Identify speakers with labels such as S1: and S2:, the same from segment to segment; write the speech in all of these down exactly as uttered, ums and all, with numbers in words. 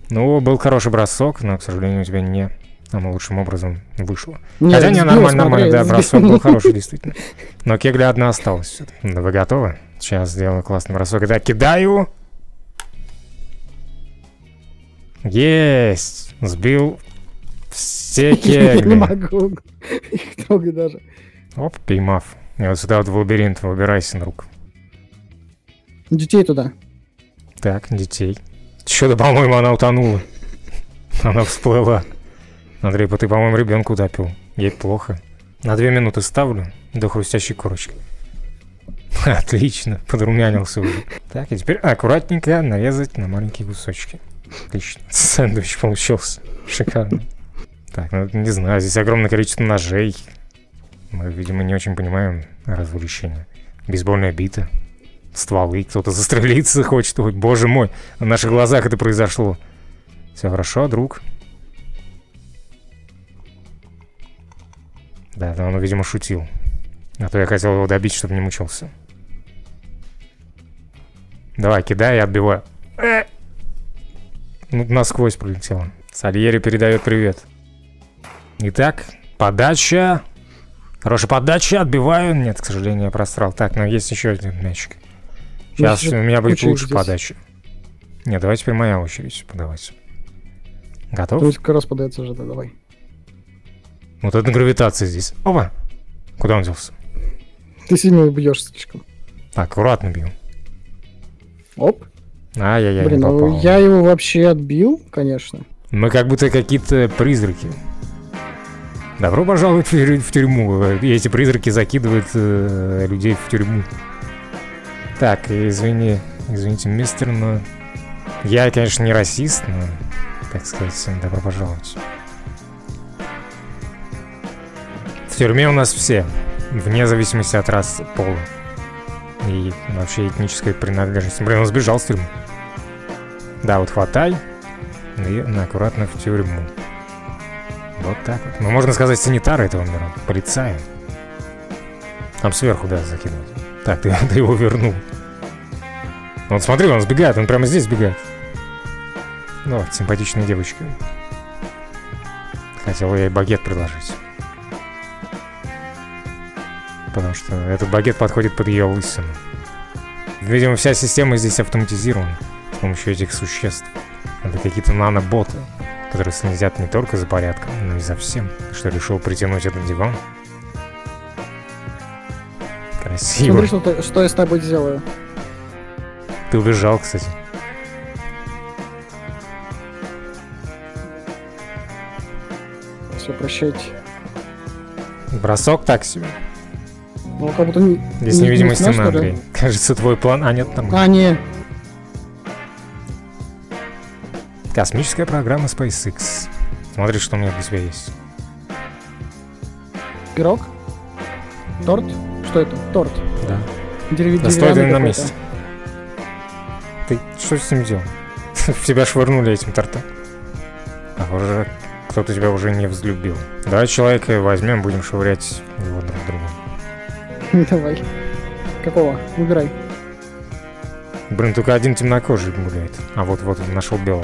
S1: Ну, был хороший бросок, но, к сожалению, у тебя не самым лучшим образом вышло.
S2: Нет,
S1: Хотя не,
S2: сбил,
S1: нормально,
S2: смотри,
S1: нормально, да,
S2: сбил.
S1: бросок был хороший, действительно. Но кегля одна осталась. Да, вы готовы? Сейчас сделаю классный бросок. Итак, кидаю. Есть! Сбил все
S2: Я не
S1: кегли.
S2: могу их трогать даже.
S1: Оп, поймав. И вот сюда вот в лабиринт выбирайся, друг.
S2: Детей туда.
S1: Так, детей. Что-то, по-моему, она утонула. Она всплыла. Андрей, ты, по-моему, ребенку утопил. Ей плохо. На две минуты ставлю до хрустящей корочки. Отлично, подрумянился уже. Так, и теперь аккуратненько нарезать на маленькие кусочки. Отлично. Сэндвич получился. Шикарно. Так, ну не знаю, здесь огромное количество ножей. Мы, видимо, не очень понимаем развлечения. Бейсбольная бита. Стволы, кто-то застрелиться хочет. Ой, боже мой, на наших глазах это произошло. Все хорошо, друг. Да, да, он, видимо, шутил. А то я хотел его добить, чтобы не мучился. Давай, кидай и отбивай. Э! Ну, насквозь пролетело. Сальери передает привет. Итак, подача. Хорошая подача, отбиваю. Нет, к сожалению, я просрал. Так, но есть еще один мячик. Сейчас у меня будет лучше здесь. Подача. Нет, давай теперь моя очередь подавать. Готов?
S2: Тут как раз подается уже, да, давай.
S1: Вот это гравитация здесь. Опа! Куда он делся?
S2: Ты сильно бьешь слишком.
S1: Так, аккуратно бью.
S2: Оп.
S1: Ай-яй-яй,
S2: блин,
S1: не попал.
S2: Ну я его вообще отбил, конечно.
S1: Мы как будто какие-то призраки. Добро пожаловать в тюрьму. И эти призраки закидывают э, людей в тюрьму. Так, извини, извините, мистер, но... Я, конечно, не расист, но, так сказать, добро пожаловать. В тюрьме у нас все, вне зависимости от расы, пола и вообще этнической принадлежности. Блин, он сбежал с тюрьмы. Да, вот хватай и ну, аккуратно в тюрьму. Вот так вот. Ну, можно сказать, санитары этого мира, полицаи. Там сверху, да, закидывать. Так, ты, ты его вернул. Вот смотри, он сбегает, он прямо здесь сбегает. Ну, вот, симпатичная девочка. Хотел ей багет предложить. Потому что этот багет подходит под ее лысину. Видимо, вся система здесь автоматизирована с помощью этих существ. Это какие-то наноботы, которые следят не только за порядком, но и за всем, что решил притянуть этот диван. Красиво.
S2: Смотри, что, что я с тобой сделаю.
S1: Ты убежал, кстати.
S2: Все, прощайте.
S1: Бросок так себе.
S2: Ну, как будто не...
S1: Здесь
S2: не,
S1: невидимая
S2: не
S1: стена, Андрей. Да? Кажется, твой план... А, нет, там...
S2: А, не.
S1: Космическая программа SpaceX. Смотри, что у меня для тебя есть.
S2: Пирог? Торт? Что это? Торт.
S1: Да.
S2: Дерев...
S1: Да стой ты на месте. Ты что с ним делал? В тебя швырнули этим тортом. Похоже, кто-то тебя уже не взлюбил. Давай человека возьмем, будем швырять его друг другу.
S2: Давай. Какого? Выбирай.
S1: Блин, только один темнокожий гуляет. А вот вот нашел белого.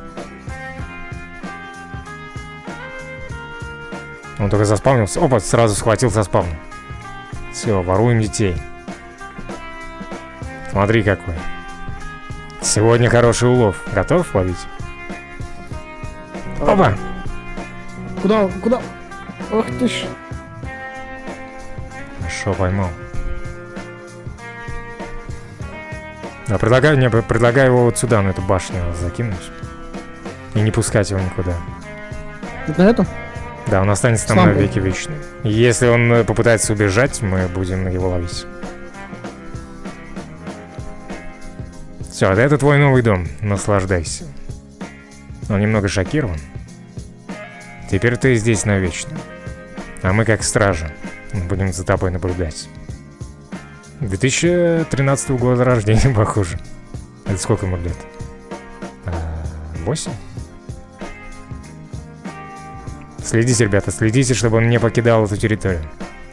S1: Он только заспавнился. Опа, сразу схватил со спавна. Все, воруем детей. Смотри какой. Сегодня хороший улов. Готов ловить? Опа!
S2: Куда? Куда? Ох ты ж.
S1: Хорошо, поймал. Да, предлагаю, не, предлагаю его вот сюда, на эту башню закинуть. И не пускать его никуда.
S2: Вот на эту?
S1: Да, он останется там на веки вечные. Если он попытается убежать, мы будем его ловить. Все, это твой новый дом. Наслаждайся. Он немного шокирован. Теперь ты здесь навечно. А мы как стража будем за тобой наблюдать. две тысячи тринадцатого года рождения, похоже. Это сколько ему лет? Восемь? Следите, ребята, следите, чтобы он не покидал эту территорию.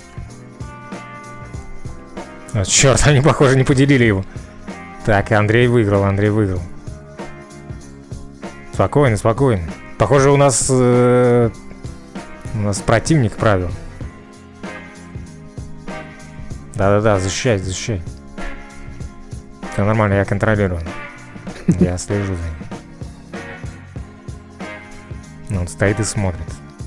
S1: О, черт, они, похоже, не поделили его. Так, Андрей выиграл, Андрей выиграл. Спокойно, спокойно. Похоже, у нас... Э, у нас противник правил. Да-да-да, защищай, защищай. Все нормально, я контролирую. Я слежу за ним. Но он стоит и смотрит.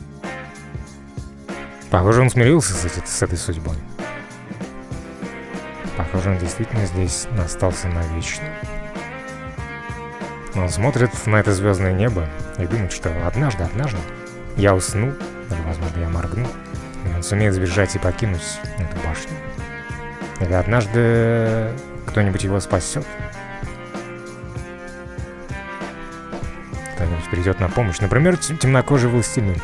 S1: Похоже, он смирился с, эти, с этой судьбой. Похоже, он действительно здесь остался навечно. Он смотрит на это звездное небо и думает, что однажды, однажды я усну, или, возможно, я моргну, и он сумеет сбежать и покинуть эту башню. Или однажды кто-нибудь его спасет. Кто-нибудь придет на помощь. Например, темнокожий властелин.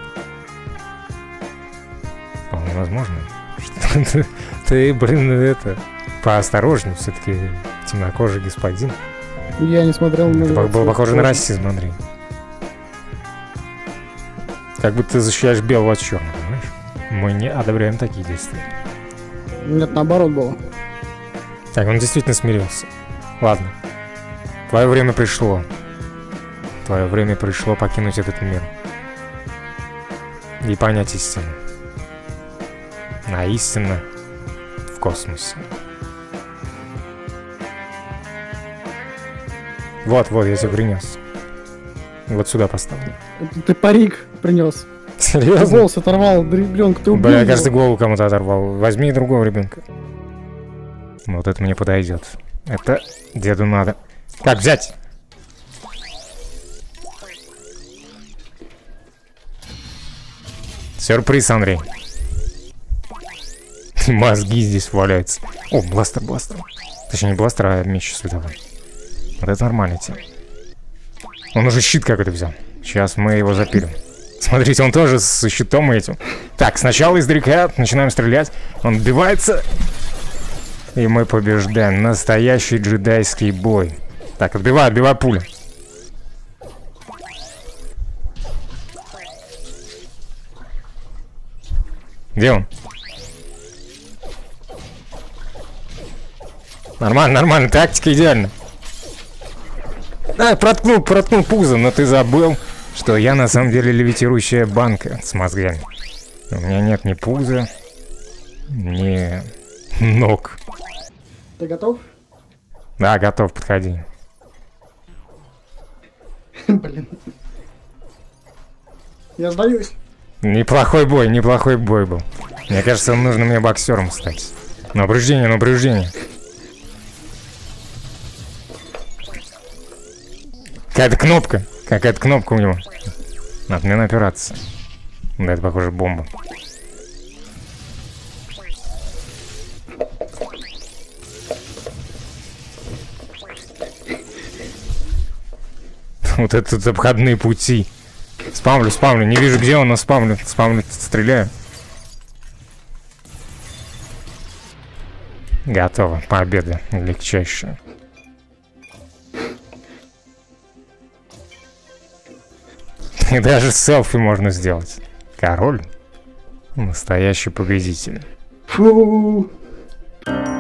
S1: Вполне возможно. Что ты, ты, блин, это... Поосторожней, все-таки темнокожий господин.
S2: Я не смотрел на...
S1: Это было похоже на расизм, Андрей. Как будто ты защищаешь белого от черного, понимаешь? Мы не одобряем такие действия.
S2: Нет, наоборот было.
S1: Так, он действительно смирился. Ладно. Твое время пришло. Твое время пришло покинуть этот мир. И понять истину. А истина в космосе. Вот, вот, я тебе принес. Вот сюда поставлю.
S2: Это ты парик принес.
S1: Серьезно?
S2: Ты волос оторвал, ребенка, ты убил.
S1: Бля, я,
S2: его.
S1: кажется, голову кому-то оторвал. Возьми другого ребенка. Вот это мне подойдет. Это деду надо. Как взять? Сюрприз, Андрей. Мозги здесь валяются. О, бластер, бластер. Точнее, не бластер, а меч световой. Вот это нормально тема. Он уже щит какой-то взял. Сейчас мы его запилим. Смотрите, он тоже с щитом этим. Так, сначала издалека начинаем стрелять. Он отбивается. И мы побеждаем. Настоящий джедайский бой. Так, отбивай, отбивай пули. Где он? Нормально, нормально, тактика идеальна. Да, проткнул, проткнул пузо, но ты забыл, что я на самом деле левитирующая банка с мозгами. У меня нет ни пуза, ни ног.
S2: Ты готов?
S1: Да, готов, подходи.
S2: Блин. Я сдаюсь.
S1: Неплохой бой, неплохой бой был. Мне кажется, нужно мне боксером стать. Напряжение, напряжение. Какая-то кнопка. Какая-то кнопка у него. Отмена операции. Да, это, похоже, бомба. Вот это тут обходные пути. Спамлю, спамлю. Не вижу, где он, но спамлю. Спамлю, стреляю. Готово. Победа легчайшая. И даже селфи можно сделать. Король. Настоящий победитель.
S2: Фу.